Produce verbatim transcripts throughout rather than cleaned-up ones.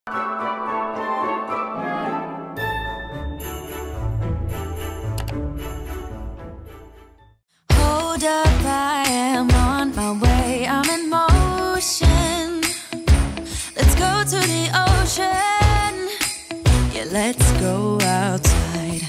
Hold up, I am on my way, I'm in motion. Let's go to the ocean. Yeah, let's go outside.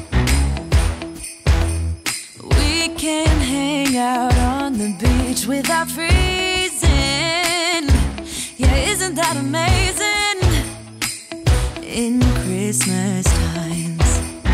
We can hang out on the beach without freezing. Yeah, isn't that amazing? In Christmas times,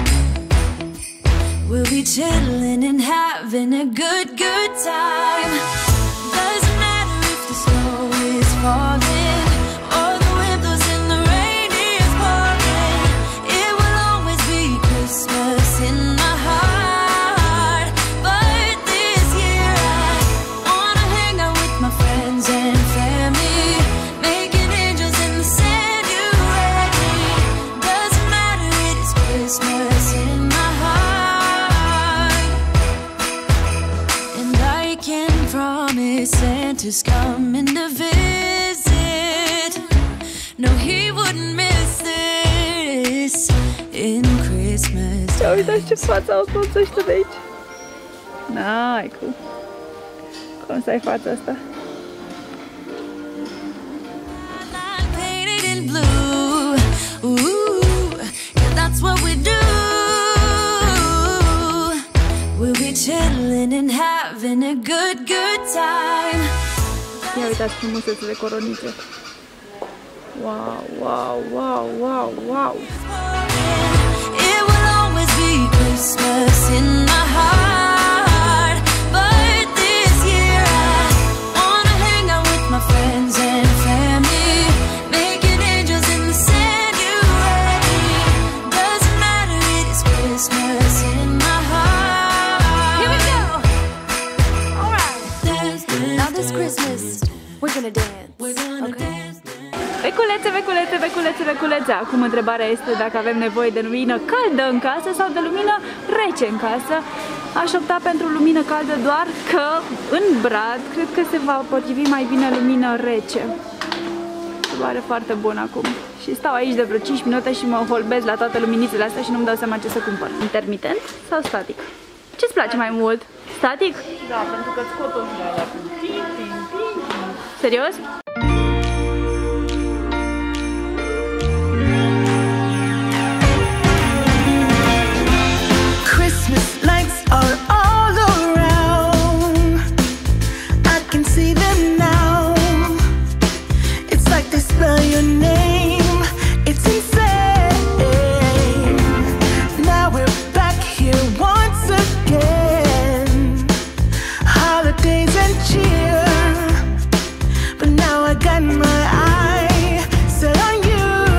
we'll be chilling and having a good, good time. Doesn't matter if the snow is falling or the wind blows and the rain is pouring. It will always be Christmas in my heart. But this year I wanna hang out with my friends and family, making angels in the sand. You ready? Doesn't matter, it is Christmas in my heart. And I can promise Santa's coming to visit. No, he wouldn't miss this in Christmas. Ia uitați ce față au toți ăștia de aici. N-ai cum. Cum să ai fața asta? Painted in blue. Ooh, yeah, that's what we do. We'll be chilling and having a good, good time. Ia uitați frumusețele coronițe. Wow, wow, wow, wow, wow. It will always be Christmas in my heart. But this year I wanna hang out with my friends and family, making angels in the sand. You ready? Doesn't matter, it is Christmas in my heart. Here we go. All right. Dance, dance, now this Christmas we're gonna dance. We're gonna okay. dance. Beculețe, beculețe, beculețe, beculețe. Acum întrebarea este dacă avem nevoie de lumină caldă în casă sau de lumină rece în casă. Aș opta pentru lumină caldă, doar că în brad cred că se va potrivi mai bine lumină rece. Se pare foarte bun acum. Și stau aici de vreo cinci minute și mă holbez la toate luminițele astea și nu-mi dau seama ce să cumpăr. Intermitent sau static? Ce-ți place mai mult? Static? Da, pentru că scot ochii alea cu tin, tin, tin. Serios? Christmas lights are all around. I can see them now. It's like they spell your name. It's insane. Now we're back here once again. Holidays and cheer. But now I got my eye set on you.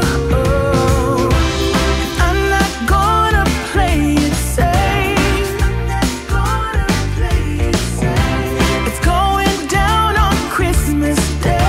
I'm not gonna play it safe. It's going down on Christmas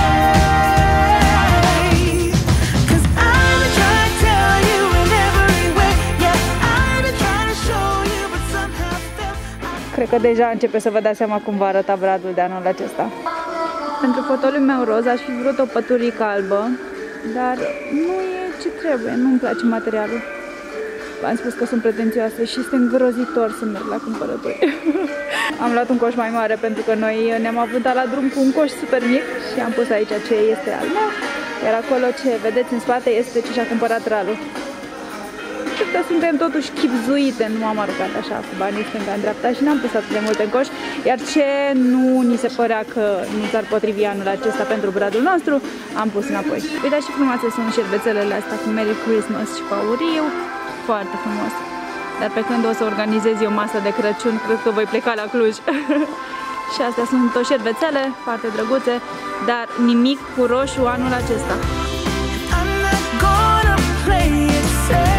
Day. 'Cause I'm trying to tell you in every way. Yeah, I'm trying to show you, but somehow felt Cred că deja începe să vă dați seama cum va arăta bradul de anul acesta. Pentru fotoliul meu roz aș fi vrut o păturică albă, dar nu e ce trebuie, nu-mi place materialul. V-am spus că sunt pretențioasă și este îngrozitor să merg la cumpărături. Am luat un coș mai mare pentru că noi ne-am avântat la drum cu un coș super mic și am pus aici ce este al meu, iar acolo ce vedeți în spate este ce și-a cumpărat Ralu. Cred că suntem totuși chipzuite, nu am aruncat așa cu banii stânga în dreapta și n-am pus atât de multe în coș, iar ce nu ni se părea că nu s-ar potrivi anul acesta pentru bradul nostru, am pus înapoi. Uitați și frumoase sunt șervețelele astea cu Merry Christmas și cu auriu, foarte frumos. Dar pe când o să organizez eu masă de Crăciun, cred că voi pleca la Cluj. Și astea sunt o șervețele foarte drăguțe, dar nimic cu roșu anul acesta. I'm not gonna play it safe.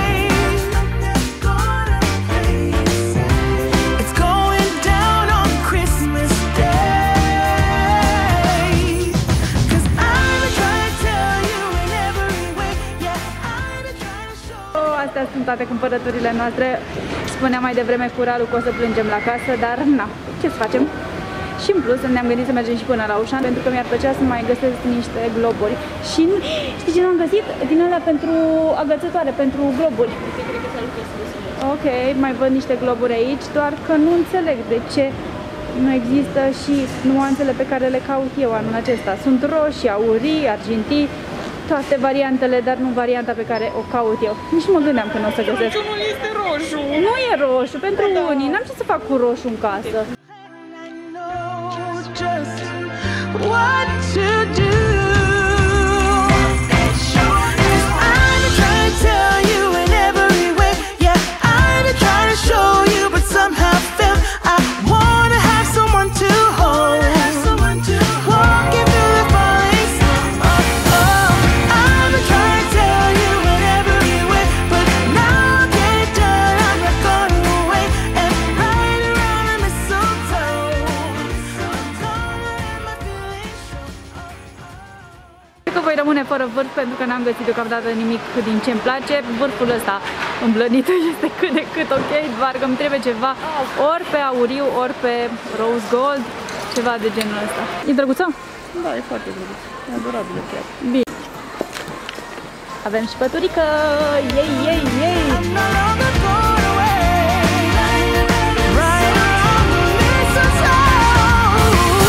It's going down on Christmas Day. 'Cause I'm trying to tell you in every way. Yeah, I'm trying to show. Oh, astea sunt toate cumpărăturile noastre. Spuneam mai devreme cu Ralu că o să plângem la casă, dar na, ce să facem? Și în plus ne-am gândit să mergem și până la Auchan, pentru că mi-ar plăcea să mai găsesc niște globuri. Și știi ce n-am găsit? Din alea pentru agățătoare, pentru globuri. Ok, mai văd niște globuri aici, doar că nu înțeleg de ce nu există și nuanțele pe care le caut eu anul acesta. Sunt roșii, aurii, argintii, toate variantele, dar nu varianta pe care o caut eu. Nici nu mă gândeam că nu o să găsesc. Nu este roșu. Nu e roșu, pentru da. Unii. N-am ce să fac cu roșu în casă. What to do? I'm trying to tell you in every way. Yeah, I'm trying to show you, but somehow fail. I wanna have someone to hold, walking through the falling snow. Oh, oh. I'm trying to tell you in every way, but now I get it done. I'm not going away and right around the mistletoe. I'm gonna let my feelings show. Cred că voi rămâne fără vârf pentru că n-am găsit deocamdată nimic din ce îmi place. Vârful ăsta îmblănit este cât de cât ok, doar că îmi trebuie ceva ori pe auriu, ori pe rose gold, ceva de genul ăsta. E drăguță? Da, e foarte drăguț. E adorabilă chiar. Bine. Avem și păturică! Yay, yay, yay! I'm no longer going away. Right around the mistletoe.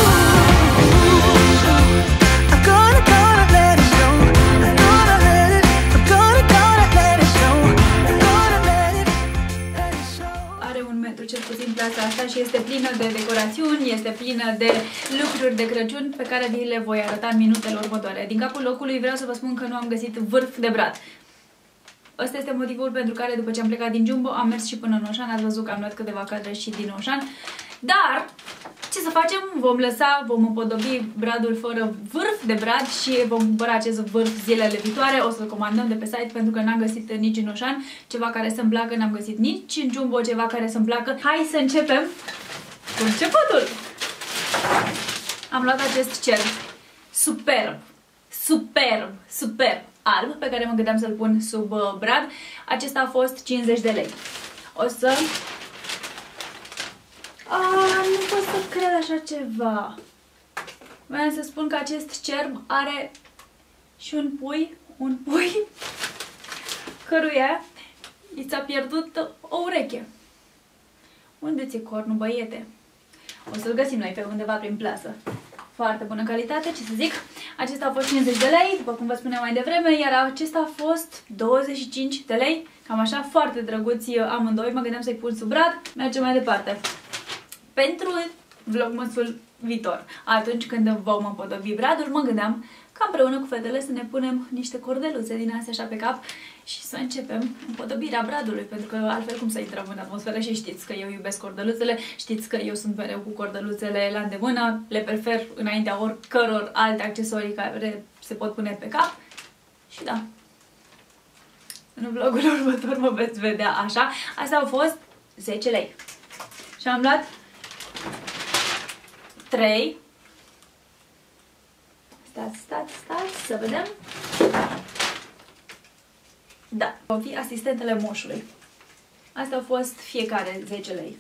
I'm gonna, gonna let it show. I'm gonna let it. I'm gonna, gonna let it show. I'm gonna let it, let it show. Are un metru cel puțin plasa asta și este plină de decorațiuni, este plină de lucruri de Crăciun pe care vi le voi arăta în minutele următoare. Din capul locului vreau să vă spun că nu am găsit vârf de brad. Ăsta este motivul pentru care după ce am plecat din Jumbo am mers și până în Auchan. Ați văzut că am luat câteva cadre și din Auchan. Dar ce să facem? Vom lăsa, vom împodobi bradul fără vârf de brad și vom cumpăra acest vârf zilele viitoare. O să-l comandăm de pe site pentru că n-am găsit nici în Auchan ceva care să-mi placă, n-am găsit nici în Jumbo ceva care să-mi placă. Hai să începem cu începutul! Am luat acest cerb superb, superb, superb alb pe care mă gândeam să-l pun sub uh, brad. Acesta a fost cincizeci de lei. O să... Ah, nu pot să cred așa ceva. Vreau să spun că acest cerb are și un pui, un pui căruia i s-a pierdut o ureche. Unde ți-e cornul, băiete? O să-l găsim noi pe undeva prin plasă. Foarte bună calitate, ce să zic. Acesta a fost cincizeci de lei, după cum vă spuneam mai devreme, iar acesta a fost douăzeci și cinci de lei. Cam așa, foarte drăguți amândoi, mă gândeam să-i pun sub brad. Mergem mai departe. Pentru vlogmasul viitor, atunci când vom împodobi bradul, mă gândeam ca împreună cu fetele să ne punem niște cordeluțe din astea așa pe cap și să începem împodobirea bradului, pentru că altfel cum să intrăm în atmosferă și știți că eu iubesc cordeluțele, știți că eu sunt mereu cu cordeluțele la îndemână, le prefer înaintea oricăror alte accesorii care se pot pune pe cap și da, în vlogul următor mă veți vedea așa. Astea au fost zece lei și am luat trei. Stați, stați, stați, să vedem. Da, vom fi asistentele moșului. Astea au fost fiecare zece lei.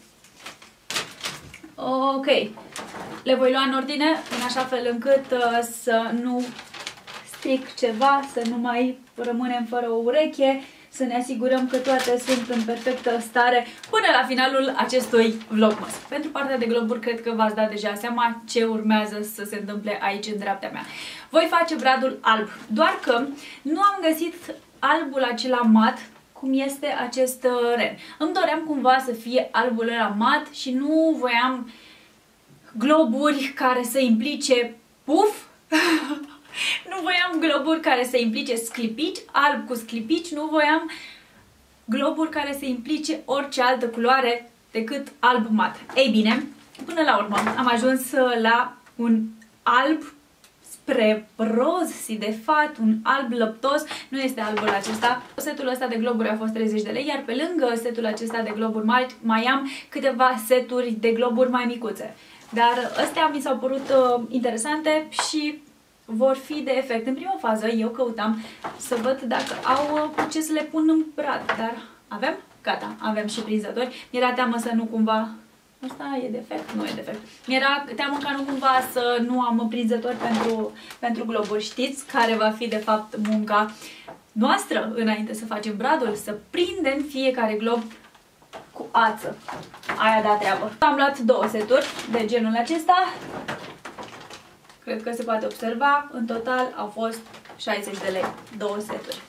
Ok. Le voi lua în ordine, în așa fel încât uh, să nu stric ceva, să nu mai rămânem fără o ureche, să ne asigurăm că toate sunt în perfectă stare până la finalul acestui vlogmas. Pentru partea de globuri, cred că v-ați dat deja seama ce urmează să se întâmple aici în dreapta mea. Voi face bradul alb, doar că nu am găsit albul acela mat, cum este acest ren. Îmi doream cumva să fie albul ăla mat și nu voiam globuri care să implice puf. Nu voiam globuri care să implice sclipici, alb cu sclipici, nu voiam globuri care să implice orice altă culoare decât alb mat. Ei bine, până la urmă am ajuns la un alb spre roz sidefat, un alb lăptos, nu este albul acesta. Setul ăsta de globuri a fost treizeci de lei, iar pe lângă setul acesta de globuri mari mai am câteva seturi de globuri mai micuțe. Dar astea mi s-au părut uh, interesante și vor fi de efect. În prima fază eu căutam să văd dacă au cu ce să le pun în brad, dar avem? Gata, avem și prinzători. Mi-era teamă să nu cumva Asta e defect? Nu e defect. Mi-era teamă ca nu cumva să nu am prinzători pentru, pentru globuri. Știți care va fi de fapt munca noastră înainte să facem bradul? Să prindem fiecare glob cu ață. Aia da treabă. Am luat două seturi de genul acesta. Cred că se poate observa. În total au fost șaizeci de lei. Două seturi.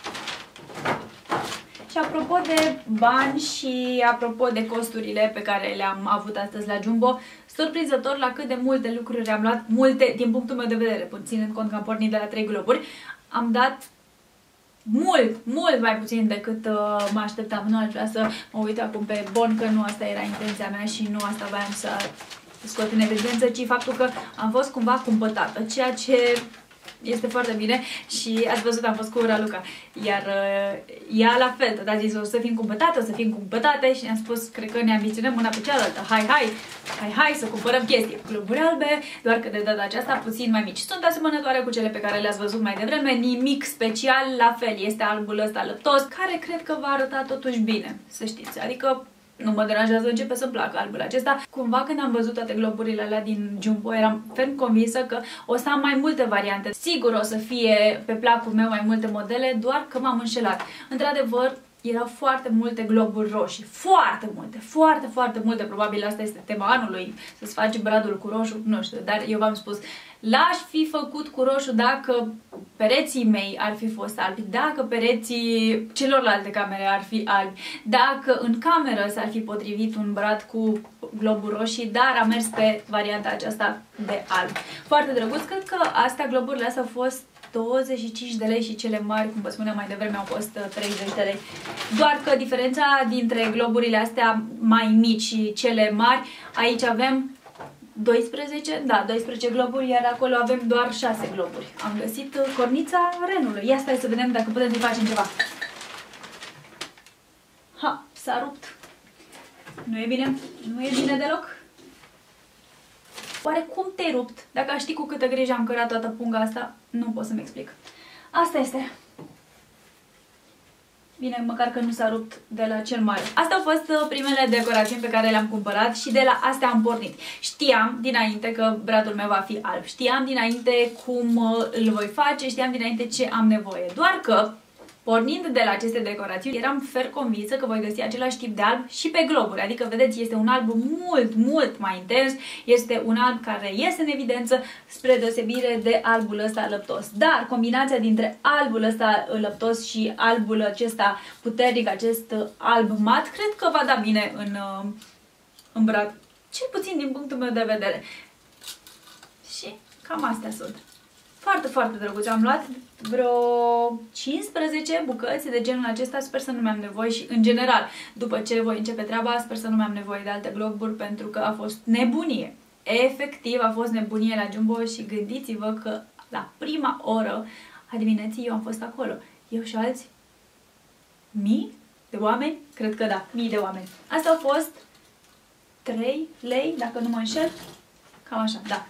Și apropo de bani și apropo de costurile pe care le-am avut astăzi la Jumbo, surprinzător la cât de multe lucruri am luat, multe din punctul meu de vedere, ținând cont că am pornit de la trei globuri, am dat mult, mult mai puțin decât uh, mă așteptam. Nu aș vrea să mă uit acum pe bon că nu asta era intenția mea și nu asta voiam să scot în evidență, ci faptul că am fost cumva cumpătată, ceea ce este foarte bine și ați văzut, am fost cu Raluca, iar uh, ea la fel, tot a zis o să fim cumpătate, o să fim cumpătate și ne-am spus, cred că ne ambiționăm una pe cealaltă, hai, hai, hai, hai să cumpărăm chestii, globuri albe, doar că de data aceasta puțin mai mici. Sunt asemănătoare cu cele pe care le-ați văzut mai devreme, nimic special, la fel, este albul ăsta lăptos, care cred că va arăta totuși bine, să știți, adică nu mă deranjează, începe să-mi placă albul acesta. Cumva când am văzut toate globurile alea din Jumbo, eram ferm convinsă că o să am mai multe variante. Sigur o să fie pe placul meu mai multe modele, doar că m-am înșelat. Într-adevăr, erau foarte multe globuri roșii. Foarte multe, foarte, foarte multe. Probabil asta este tema anului, să-ți faci bradul cu roșu, nu știu, dar eu v-am spus, l-aș fi făcut cu roșu dacă pereții mei ar fi fost albi, dacă pereții celorlalte camere ar fi albi, dacă în cameră s-ar fi potrivit un brad cu globuri roșii, dar am mers pe varianta aceasta de alb. Foarte drăguț, cred că astea, globurile astea au fost douăzeci și cinci de lei și cele mari, cum vă spuneam mai devreme, au fost treizeci de lei. Doar că diferența dintre globurile astea mai mici și cele mari, aici avem doisprezece, da, doisprezece globuri, iar acolo avem doar șase globuri. Am găsit cornița renului. Ia stai să vedem dacă putem să facem ceva. Ha, s-a rupt. Nu e bine? Nu e bine deloc? Oare cum te-ai rupt? Dacă aș ști cu câtă grijă am cărat toată punga asta, nu pot să-mi explic. Asta este. Bine, măcar că nu s-a rupt de la cel mare. Astea au fost primele decorațiuni pe care le-am cumpărat și de la astea am pornit. Știam dinainte că bradul meu va fi alb. Știam dinainte cum îl voi face, știam dinainte ce am nevoie. Doar că, pornind de la aceste decorații, eram fer convinsă că voi găsi același tip de alb și pe globuri. Adică, vedeți, este un alb mult, mult mai intens. Este un alb care iese în evidență spre deosebire de albul ăsta lăptos. Dar combinația dintre albul ăsta lăptos și albul acesta puternic, acest alb mat, cred că va da bine în, în brad. Cel puțin din punctul meu de vedere. Și cam astea sunt. Foarte, foarte drăguț. Am luat vreo cincisprezece bucăți de genul acesta. Sper să nu mi-am nevoie și, în general, după ce voi începe treaba, sper să nu mi-am nevoie de alte globuri, pentru că a fost nebunie. Efectiv, a fost nebunie la Jumbo și gândiți-vă că la prima oră a dimineții eu am fost acolo. Eu și alți mii de oameni? Cred că da, mii de oameni. Asta au fost trei lei, dacă nu mă înșel. Cam așa, da.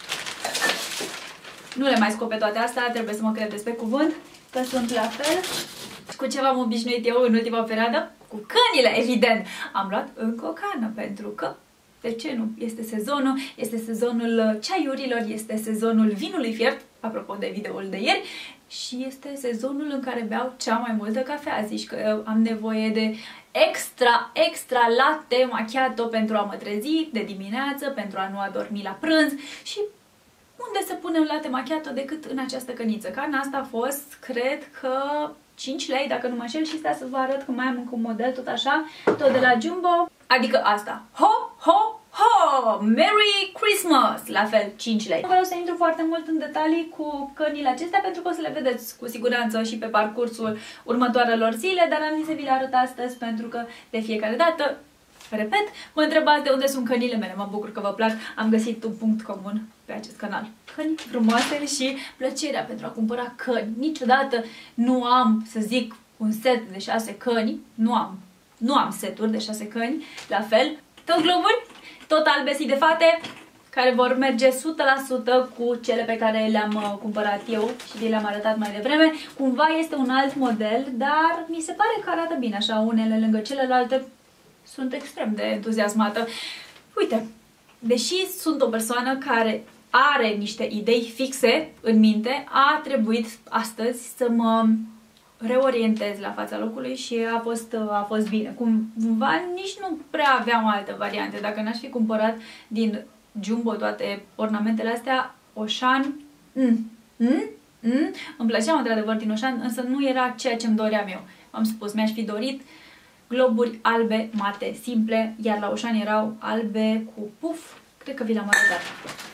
Nu le mai scop pe toate astea, trebuie să mă credeți pe cuvânt, că sunt la fel. Cu ce v-am obișnuit eu în ultima perioadă? Cu cănile, evident! Am luat încă o cană, pentru că, de ce nu? Este sezonul, este sezonul ceaiurilor, este sezonul vinului fiert, apropo de videoul de ieri, și este sezonul în care beau cea mai multă cafea. Zici că am nevoie de extra, extra latte macchiato pentru a mă trezi de dimineață, pentru a nu adormi la prânz și unde să punem latte macchiato decât în această căniță. Cana asta a fost, cred că, cinci lei, dacă nu mă înșel, și stai să vă arăt că mai am încă un model, tot așa, tot de la Jumbo, adică asta. Ho, ho, ho! Merry Christmas! La fel, cinci lei. Vreau să intru foarte mult în detalii cu cănile acestea, pentru că o să le vedeți cu siguranță și pe parcursul următoarelor zile, dar am zis să vi le arăt astăzi, pentru că de fiecare dată, repet, mă întrebați de unde sunt cănile mele. Mă bucur că vă plac. Am găsit un punct comun pe acest canal. Căni frumoase și plăcerea pentru a cumpăra căni. Niciodată nu am, să zic, un set de șase căni. Nu am. Nu am seturi de șase căni. La fel, tot globuri, tot albe de fate, care vor merge o sută la sută cu cele pe care le-am cumpărat eu și vi le-am arătat mai devreme. Cumva este un alt model, dar mi se pare că arată bine așa, unele lângă celelalte. Sunt extrem de entuziasmată. Uite, deși sunt o persoană care are niște idei fixe în minte, a trebuit astăzi să mă reorientez la fața locului și a fost, a fost bine. Cumva nici nu prea aveam alte variante. Dacă n-aș fi cumpărat din Jumbo toate ornamentele astea, Oșan, mm, mm, mm, îmi plăceau într-adevăr din Oșan, însă nu era ceea ce îmi doream eu. Am spus, mi-aș fi dorit globuri albe, mate, simple, iar la Oșan erau albe cu puf. Cred că vi l-am arătat.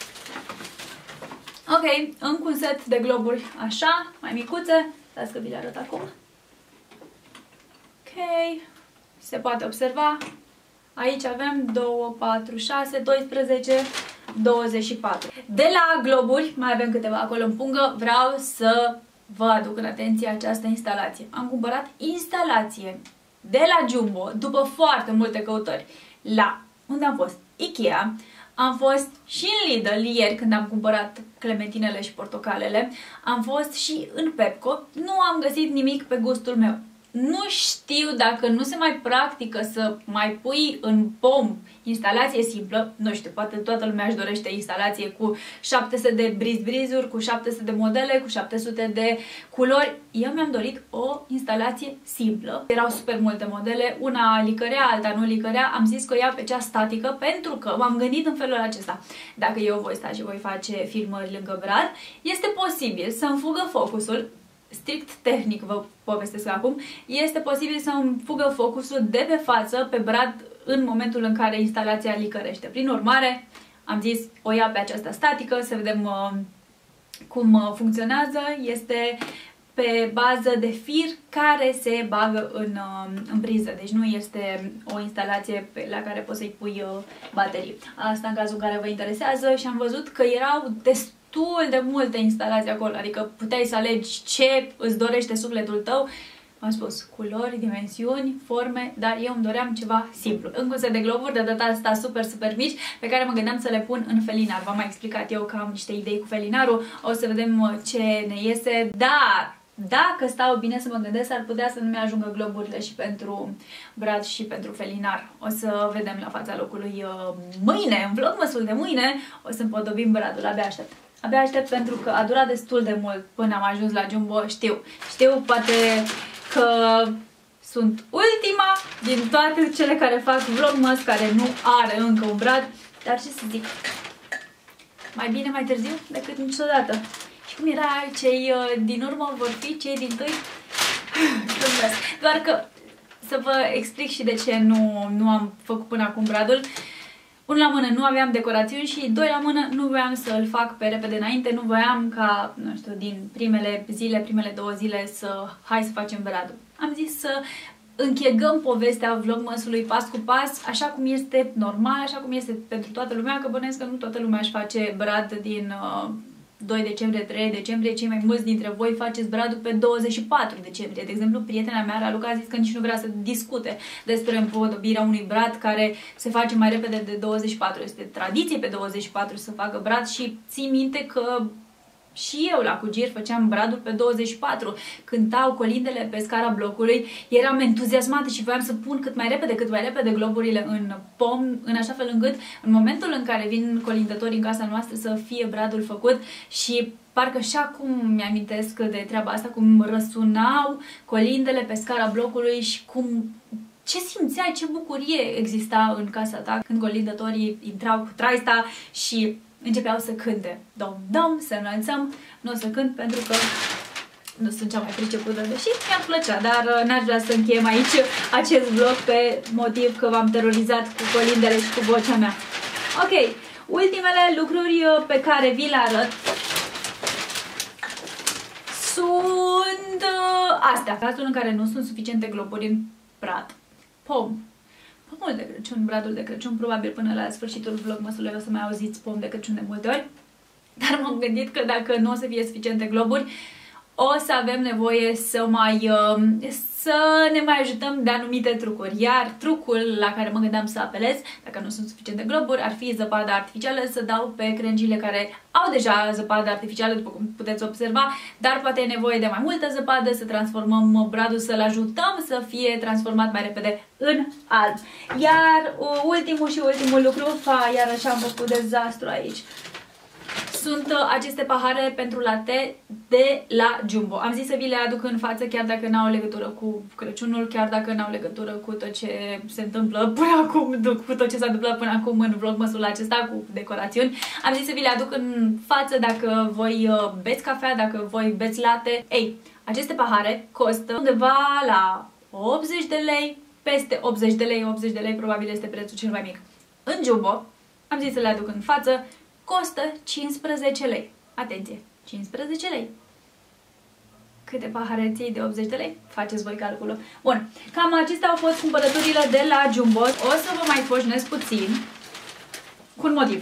Ok, încă un set de globuri așa, mai micuțe. Stați că vi le arăt acum. Ok, se poate observa. Aici avem doi, patru, șase, doisprezece, douăzeci și patru. De la globuri, mai avem câteva acolo în pungă, vreau să vă aduc în atenție această instalație. Am cumpărat instalație de la Jumbo, după foarte multe căutări, la, unde am fost? Ikea. Am fost și în Lidl ieri când am cumpărat clementinele și portocalele. Am fost și în Pepco. Nu am găsit nimic pe gustul meu. Nu știu dacă nu se mai practică să mai pui în pom instalație simplă. Nu știu, poate toată lumea își dorește instalație cu șapte sute de briz-brizuri, cu șapte sute de modele, cu șapte sute de culori. Eu mi-am dorit o instalație simplă. Erau super multe modele, una licărea, alta nu licărea. Am zis că o iau pe cea statică pentru că m-am gândit în felul acesta. Dacă eu voi sta și voi face filmări lângă brad, este posibil să-mi fugă focusul. Strict tehnic vă povestesc acum, este posibil să-mi fugă focusul de pe față pe brad în momentul în care instalația licărește. Prin urmare, am zis o ia pe această statică, să vedem uh, cum uh, funcționează. Este pe bază de fir care se bagă în, uh, în priză, deci nu este o instalație pe, la care poți să-i pui uh, baterii. Asta în cazul în care vă interesează și am văzut că erau destul de multe instalații acolo, adică puteai să alegi ce îți dorește sufletul tău. Am spus culori, dimensiuni, forme, dar eu îmi doream ceva simplu. Încă un set de globuri, de data asta super, super mici, pe care mă gândeam să le pun în felinar. V-am mai explicat eu că am niște idei cu felinarul, o să vedem ce ne iese, dar dacă stau bine să mă gândesc, ar putea să nu mi-ajungă globurile și pentru brad și pentru felinar. O să vedem la fața locului mâine, în vlogmasul de mâine, o să împodobim bradul, abia aștept. Abia aștept pentru că a durat destul de mult până am ajuns la Jumbo, știu. Știu, poate că sunt ultima din toate cele care fac vlogmas, care nu are încă un brad, dar ce să zic, mai bine mai târziu decât niciodată. Și cum era, cei din urmă vor fi cei din tâi? Doar că să vă explic și de ce nu, nu am făcut până acum bradul. Unul la mână, nu aveam decorațiuni și doi la mână, nu voiam să îl fac pe repede înainte, nu voiam ca, nu știu, din primele zile, primele două zile să hai să facem bradul. Am zis să închegăm povestea vlogmasului pas cu pas, așa cum este normal, așa cum este pentru toată lumea, că bănesc că nu toată lumea își face brad din uh, doi decembrie, trei decembrie, cei mai mulți dintre voi faceți bradul pe douăzeci și patru decembrie. De exemplu, prietena mea, Raluca, a zis că nici nu vrea să discute despre împodobirea unui brad care se face mai repede de douăzeci și patru. Este tradiție pe douăzeci și patru să facă brad și ții minte că și eu la Cugir făceam bradul pe douăzeci și patru. Cântau colindele pe scara blocului, eram entuziasmată și voiam să pun cât mai repede, cât mai repede globurile în pom, în așa fel încât în momentul în care vin colindătorii în casa noastră să fie bradul făcut. Și parcă și acum mi-amintesc de treaba asta, cum răsunau colindele pe scara blocului și cum ce simțeai, ce bucurie exista în casa ta când colindătorii intrau cu traista și începeau să cânte. Dom, dom, să înălțăm. Nu o să cânt pentru că nu sunt cea mai pricepută, deși mi-ar plăcea, dar n-aș vrea să încheiem aici acest vlog pe motiv că v-am terorizat cu colindele și cu vocea mea. Ok, ultimele lucruri pe care vi le arăt sunt astea. În cazul în care nu sunt suficiente globuri în brad. Pom. Pomul de Crăciun, bradul de Crăciun, probabil până la sfârșitul vlogmasului o să mai auziți pom de Crăciun de multe ori. Dar m-am gândit că dacă nu o să fie suficiente globuri, o să avem nevoie să mai uh, să ne mai ajutăm de anumite trucuri. Iar trucul la care mă gândeam să apelez, dacă nu sunt suficiente globuri, ar fi zăpada artificială, să dau pe crengile care au deja zăpadă artificială, după cum puteți observa, dar poate e nevoie de mai multă zăpadă, să transformăm bradul, să-l ajutăm să fie transformat mai repede în alb. Iar uh, ultimul și ultimul lucru, fa, iarăși am făcut dezastru aici, sunt uh, aceste pahare pentru latte de la Jumbo. Am zis să vi le aduc în față chiar dacă n-au legătură cu Crăciunul, chiar dacă n-au legătură cu tot ce se întâmplă până acum, cu tot ce s-a întâmplat până acum în vlogmasul acesta cu decorațiuni. Am zis să vi le aduc în față dacă voi uh, beți cafea, dacă voi beți latte. Ei, aceste pahare costă undeva la optzeci de lei, peste optzeci de lei, optzeci de lei probabil este prețul cel mai mic. În Jumbo, am zis să le aduc în față, costă cincisprezece lei. Atenție, cincisprezece lei. Câte pahare ții de optzeci de lei? Faceți voi calculul. Bun, cam acestea au fost cumpărăturile de la Jumbo. O să vă mai foșnesc puțin cu un motiv.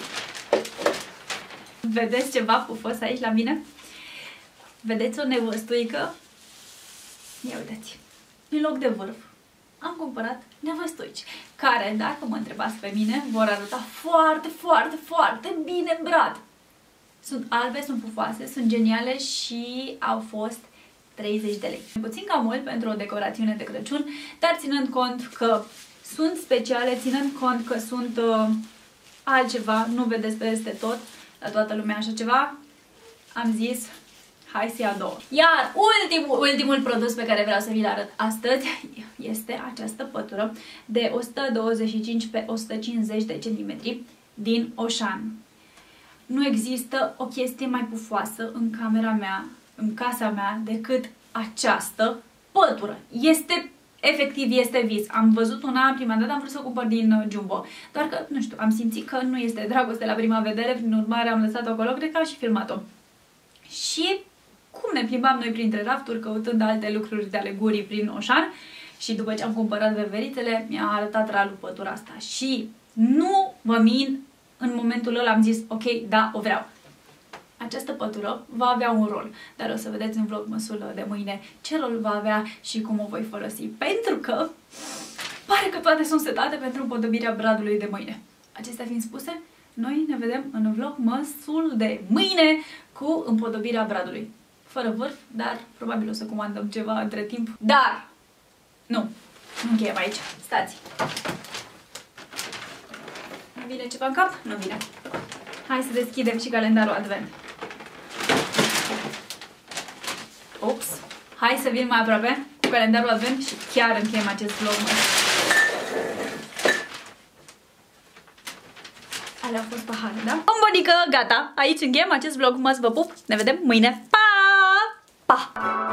Vedeți ceva pufos aici la mine? Vedeți o nevăstuică? Ia uitați. În loc de vârf am cumpărat nevăstuici, care, dacă mă întrebați pe mine, vor arăta foarte, foarte, foarte bine în brad. Sunt albe, sunt pufoase, sunt geniale și au fost treizeci de lei. Puțin cam mult pentru o decorațiune de Crăciun, dar ținând cont că sunt speciale, ținând cont că sunt uh, altceva, nu vedeți peste tot, la toată lumea așa ceva, am zis hai să ia două. Iar ultimul, ultimul produs pe care vreau să vi-l arăt astăzi este această pătură de o sută douăzeci și cinci pe o sută cincizeci de centimetri din Auchan. Nu există o chestie mai pufoasă în camera mea, în casa mea, decât această pătură. Este, efectiv, este vis. Am văzut una, prima dată am vrut să o cumpăr din Jumbo, doar că, nu știu, am simțit că nu este dragoste la prima vedere, prin urmare am lăsat-o acolo, cred că am și filmat-o. Și cum ne plimbam noi printre rafturi căutând alte lucruri de ale gurii prin Auchan și după ce am cumpărat veverițele, mi-a arătat Ralu pătura asta și nu vă mint, în momentul ăla am zis ok, da, o vreau. Această pătură va avea un rol, dar o să vedeți în vlogmasul de mâine ce rol va avea și cum o voi folosi, pentru că pare că toate sunt setate pentru împodobirea bradului de mâine. Acestea fiind spuse, noi ne vedem în vlogmasul de mâine cu împodobirea bradului. Fără vârf, dar probabil o să comandăm ceva între timp. Dar, nu, nu încheiem aici. Stați. Nu vine ceva în cap? Nu vine. Hai să deschidem și calendarul advent. Ups. Hai să vin mai aproape cu calendarul advent și chiar încheiem acest vlog. Alea au fost pahare, da? Bombonică, gata! Aici încheiem acest vlog. Mă vă pup. Ne vedem mâine. Pa! Pa!